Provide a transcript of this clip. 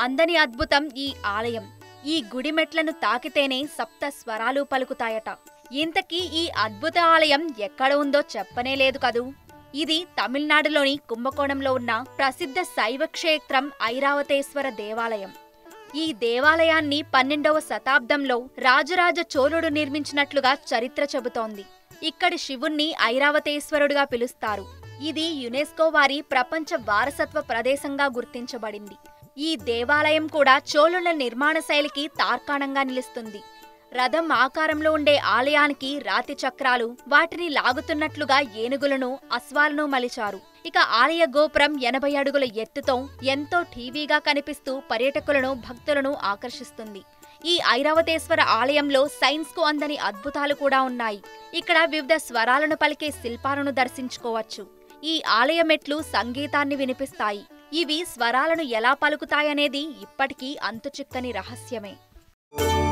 అందని అద్భుతం ఈ ఆలయం. ఈ గుడి మెట్లను తాకితేనే సప్త స్వరాలు పలుకుతాయట. ఇంతకీ ఈ అద్భుత ఆలయం ఎక్కడ ఉందో చెప్పనే లేదు కదూ. ఇది తమిళనాడులోని కుంభకోణంలో ఉన్న ప్రసిద్ధ శైవ క్షేత్రం ఐరావతేశ్వర దేవాలయం. ఈ దేవాలయాన్ని 12వ శతాబ్దంలో రాజరాజ చోళుడు నిర్మించినట్లుగా చరిత్ర చెబుతోంది. ఇక్కడి శివుణ్ణి ఐరావతేశ్వరుడుగా పిలుస్తారు. ఇది యునెస్కో వారి ప్రపంచ వారసత్వ ప్రదేశంగా గుర్తించబడింది. ఈ దేవాలయం కూడా చోళుల నిర్మాణ శైలికి తార్కాణంగా నిలుస్తుంది. రథం ఆకారంలో ఉండే ఆలయానికి రాతి చక్రాలు, వాటిని లాగుతున్నట్లుగా ఏనుగులను, అశ్వాలను మలిచారు. ఇక ఆలయ గోపురం 80 అడుగుల ఎత్తుతో ఎంతో టీవీగా కనిపిస్తూ పర్యాటకులను, భక్తులను ఆకర్షిస్తుంది. ఈ ఐరావతేశ్వర ఆలయంలో సైన్స్ కు అందని అద్భుతాలు కూడా ఉన్నాయి. ఇక్కడ వివిధ స్వరాలను పలికే శిల్పాలను దర్శించుకోవచ్చు. ఈ ఆలయ మెట్లు సంగీతాన్ని వినిపిస్తాయి. ఇవి స్వరాలను ఎలా పలుకుతాయనేది ఇప్పటికీ అంతుచిక్కని రహస్యమే.